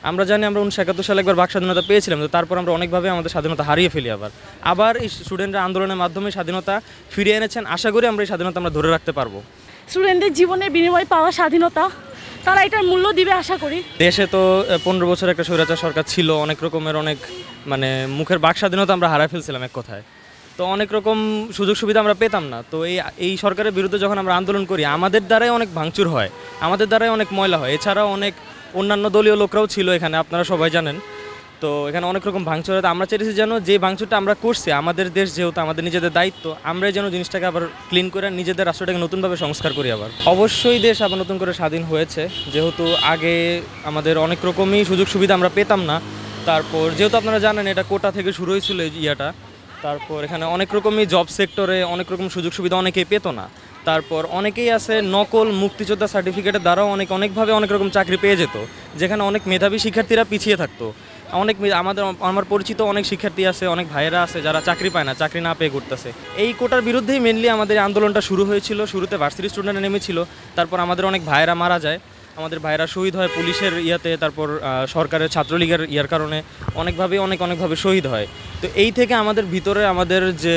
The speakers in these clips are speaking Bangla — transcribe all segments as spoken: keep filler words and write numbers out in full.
আমরা জানি আমরা উনিশশো একাত্তর সালে একবার বাক স্বাধীনতা পেয়েছিলাম, তো তারপর আমরা অনেকভাবে আমাদের স্বাধীনতা হারিয়ে ফেলি। আবার আবার এই স্টুডেন্টরা আন্দোলনের মাধ্যমে স্বাধীনতা ফিরিয়ে এনেছেন। আশা করি আমরা এই স্বাধীনতা আমরা ধরে রাখতে পারবো। স্টুডেন্টদের জীবনের বিনিময়ে পাওয়া স্বাধীনতা, তারা এটার মূল্য দিবে আশা করি। দেশে তো পনেরো বছর একটা স্বৈরাচার সরকার ছিল, অনেক রকমের অনেক মানে মুখের বাক স্বাধীনতা আমরা হারাই ফেলছিলাম এক কথায়। তো অনেক রকম সুযোগ সুবিধা আমরা পেতাম না। তো এই এই সরকারের বিরুদ্ধে যখন আমরা আন্দোলন করি, আমাদের দ্বারাই অনেক ভাঙচুর হয়, আমাদের দ্বারাই অনেক ময়লা হয়। এছাড়াও অনেক অন্যান্য দলীয় লোকরাও ছিল এখানে, আপনারা সবাই জানেন। তো এখানে অনেক রকম ভাঙচুর হয়। আমরা চেয়েছি যেন যে ভাঙচুরটা আমরা করছি, আমাদের দেশ যেহেতু আমাদের নিজেদের দায়িত্ব, আমরাই যেন জিনিসটাকে আবার ক্লিন করে নিজেদের রাষ্ট্রটাকে নতুনভাবে সংস্কার করি। আবার অবশ্যই দেশ আবার নতুন করে স্বাধীন হয়েছে, যেহেতু আগে আমাদের অনেক রকমই সুযোগ সুবিধা আমরা পেতাম না। তারপর যেহেতু আপনারা জানেন এটা কোটা থেকে শুরু হয়েছিল এই ইয়াটা, তারপর এখানে অনেক রকমই জব সেক্টরে অনেক রকম সুযোগ সুবিধা অনেকেই পেত না। তারপর অনেকেই আছে নকল মুক্তিযোদ্ধা সার্টিফিকেটের দ্বারাও অনেক অনেকভাবে অনেক রকম চাকরি পেয়ে যেত, যেখানে অনেক মেধাবী শিক্ষার্থীরা পিছিয়ে থাকতো। অনেক আমাদের আমার পরিচিত অনেক শিক্ষার্থী আছে, অনেক ভাইয়েরা আছে যারা চাকরি পায় না, চাকরি না পেয়ে ঘুরতেছে। এই কোটার বিরুদ্ধেই মেনলি আমাদের আন্দোলনটা শুরু হয়েছিল। শুরুতে ভার্সিটি স্টুডেন্টরা নেমেছিল, তারপর আমাদের অনেক ভাইয়েরা মারা যায়, আমাদের ভাইয়েরা শহীদ হয় পুলিশের ইয়াতে, তারপর সরকারের ছাত্রলীগের ইয়ার কারণে অনেকভাবে অনেক অনেকভাবে শহীদ হয়। তো এই থেকে আমাদের ভিতরে আমাদের যে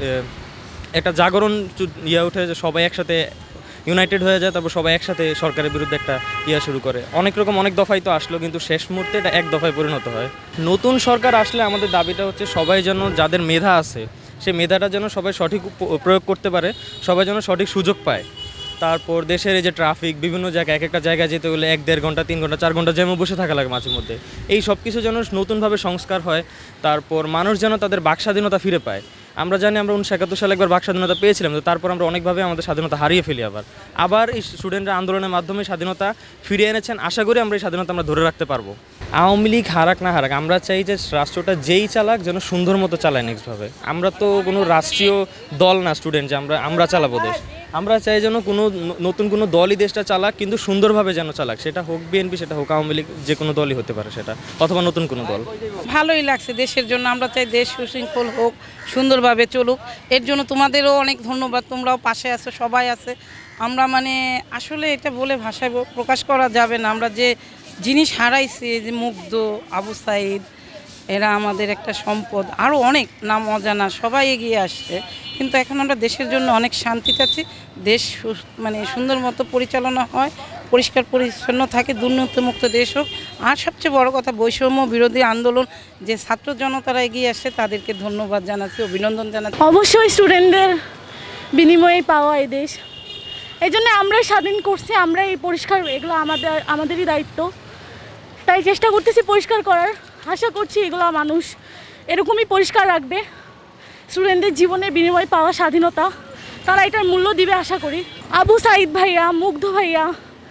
একটা জাগরণ ইয়ে ওঠে, যে সবাই একসাথে ইউনাইটেড হয়ে যায়, তারপর সবাই একসাথে সরকারের বিরুদ্ধে একটা ইয়া শুরু করে। অনেক রকম অনেক দফাই তো আসলো, কিন্তু শেষ মুহূর্তে এটা এক দফায় পরিণত হয়। নতুন সরকার আসলে আমাদের দাবিটা হচ্ছে সবাই যেন, যাদের মেধা আছে সে মেধাটা যেন সবাই সঠিক প্রয়োগ করতে পারে, সবাই যেন সঠিক সুযোগ পায়। তারপর দেশের এই যে ট্রাফিক, বিভিন্ন জায়গায় এক একটা জায়গায় যেতে হলে এক দেড় ঘন্টা তিন ঘন্টা চার ঘন্টা যেমন বসে থাকা লাগে মাঝে মধ্যে, এই সব কিছু যেন নতুনভাবে সংস্কার হয়। তারপর মানুষ যেন তাদের বাক স্বাধীনতা ফিরে পায়। আমরা জানি আমরা উনিশশো একাত্তর সালে একবার বাক স্বাধীনতা পেয়েছিলাম, তো তারপর আমরা অনেকভাবে আমাদের স্বাধীনতা হারিয়ে ফেলি। আবার আবার এই স্টুডেন্টরা আন্দোলনের মাধ্যমে স্বাধীনতা ফিরিয়ে এনেছেন। আশা করি আমরা এই স্বাধীনতা আমরা ধরে রাখতে পারবো। আওয়ামী লীগ হারাক না হারাক, আমরা চাই যে রাষ্ট্রটা যেই চালাক যেন সুন্দর মতো চালায় নেক্সটভাবে। আমরা তো কোনো রাষ্ট্রীয় দল না স্টুডেন্ট যে আমরা আমরা চালাবো দেশ। আমরা চাই যেন কোনো নতুন কোনো দলই দেশটা চালাক, কিন্তু সুন্দরভাবে যেন চালাক। সেটা হোক বিএনপি, সেটা হোক আওয়ামী লীগ, যে কোনো দলই হতে পারে সেটা, অথবা নতুন কোনো দল। ভালোই লাগছে দেশের জন্য। আমরা চাই দেশ সুশৃঙ্খল হোক, সুন্দরভাবে চলুক। এর জন্য তোমাদেরও অনেক ধন্যবাদ, তোমরাও পাশে আছো, সবাই আছে। আমরা মানে আসলে এটা বলে ভাষায় প্রকাশ করা যাবে না। আমরা যে জিনিস হারাইছি, যে মুগ্ধ, আবু সাইদ, এরা আমাদের একটা সম্পদ। আরও অনেক নাম অজানা সবাই এগিয়ে আসছে, কিন্তু এখন আমরা দেশের জন্য অনেক শান্তি চাচ্ছি। দেশ মানে সুন্দর মতো পরিচালনা হয়, পরিষ্কার পরিচ্ছন্ন থাকে, দুর্নীতিমুক্ত দেশ হোক। আর সবচেয়ে বড় কথা, বৈষম্য বিরোধী আন্দোলন যে ছাত্র জনতারা এগিয়ে আসছে তাদেরকে ধন্যবাদ জানাচ্ছি, অভিনন্দন জানাচ্ছি। অবশ্যই স্টুডেন্টদের বিনিময়ে পাওয়া এই দেশ, এই জন্য আমরাই স্বাধীন করছি, আমরা এই পরিষ্কার, এগুলো আমাদের আমাদেরই দায়িত্ব। তাই চেষ্টা করতেছি পরিষ্কার করার। আশা করছি এগুলো মানুষ এরকমই পরিষ্কার রাখবে। স্টুডেন্টদের জীবনের বিনিময়ে পাওয়া স্বাধীনতা, তারা এটার মূল্য দিবে আশা করি। আবু সাইদ ভাইয়া, মুগ্ধ ভাইয়া,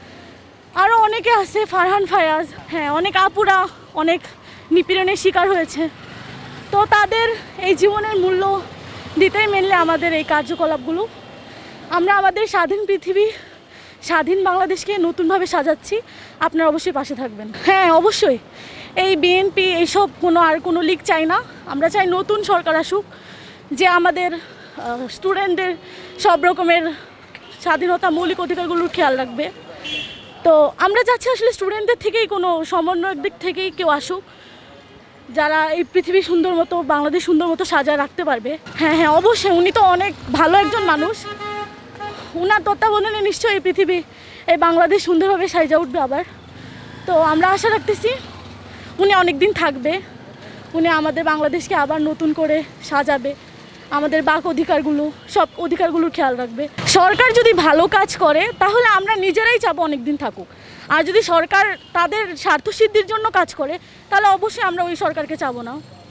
আরও অনেকে আছে, ফারহান ফায়াজ, হ্যাঁ অনেক আপুরা অনেক নিপীড়নের শিকার হয়েছে। তো তাদের এই জীবনের মূল্য দিতেই মেনলি আমাদের এই কার্যকলাপগুলো। আমরা আমাদের স্বাধীন পৃথিবী, স্বাধীন বাংলাদেশকে নতুনভাবে সাজাচ্ছি। আপনারা অবশ্যই পাশে থাকবেন। হ্যাঁ অবশ্যই, এই বিএনপি এইসব কোনো আর কোনো লিগ চাই না। আমরা চাই নতুন সরকার আসুক, যে আমাদের স্টুডেন্টদের সব রকমের স্বাধীনতা, মৌলিক অধিকারগুলোর খেয়াল রাখবে। তো আমরা চাচ্ছি আসলে স্টুডেন্টদের থেকেই, কোনো সমন্বয়ের দিক থেকেই কেউ আসুক, যারা এই পৃথিবী সুন্দর মতো, বাংলাদেশ সুন্দর মতো সাজায় রাখতে পারবে। হ্যাঁ হ্যাঁ অবশ্যই, উনি তো অনেক ভালো একজন মানুষ। উনার তত্ত্বাবধানে নিশ্চয়ই এই পৃথিবী, এই বাংলাদেশ সুন্দরভাবে সাজা উঠবে আবার। তো আমরা আশা রাখতেছি উনি অনেক দিন থাকবে, উনি আমাদের বাংলাদেশকে আবার নতুন করে সাজাবে, আমাদের বাক অধিকারগুলো, সব অধিকারগুলোর খেয়াল রাখবে। সরকার যদি ভালো কাজ করে তাহলে আমরা নিজেরাই চাবো অনেক দিন থাকুক। আর যদি সরকার তাদের স্বার্থসিদ্ধির জন্য কাজ করে তাহলে অবশ্যই আমরা ওই সরকারকে চাবো না।